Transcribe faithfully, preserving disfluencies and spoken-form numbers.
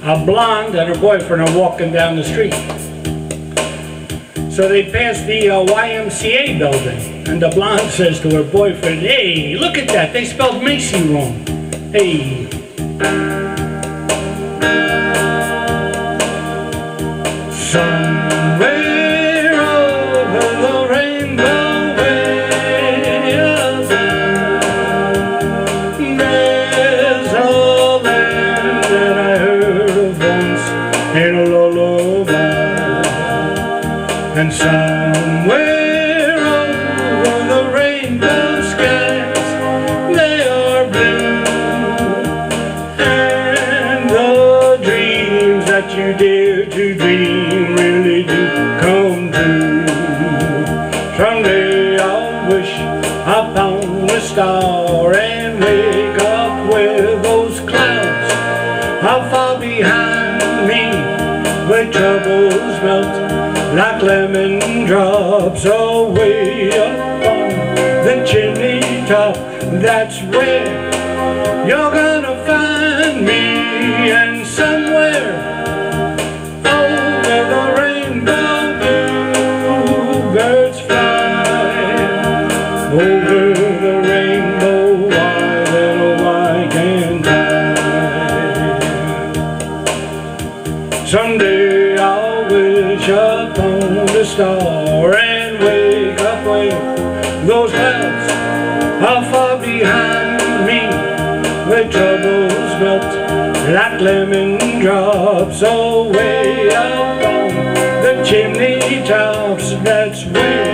a blonde and her boyfriend are walking down the street. So they pass the uh, Y M C A building, and the blonde says to her boyfriend, "Hey, look at that, they spelled Macy wrong. Hey." Somewhere over the rainbow way up there's a land that I heard of once in a lullaby. And somewhere over the rainbow skies they are blue, and the dreams that you dare to dream really do come true. Someday I'll wish upon a star and wake up with those clouds how far behind me, where troubles melt like lemon drops away up on the chimney top. That's where you're gonna find me, and somewhere over the rainbow bluebirds fly. Over the rainbow, why little why can't I? Someday I'll wish upon the star and wake up with those clouds how far behind me, where troubles melt like lemon drops away up on the chimney tops. That's where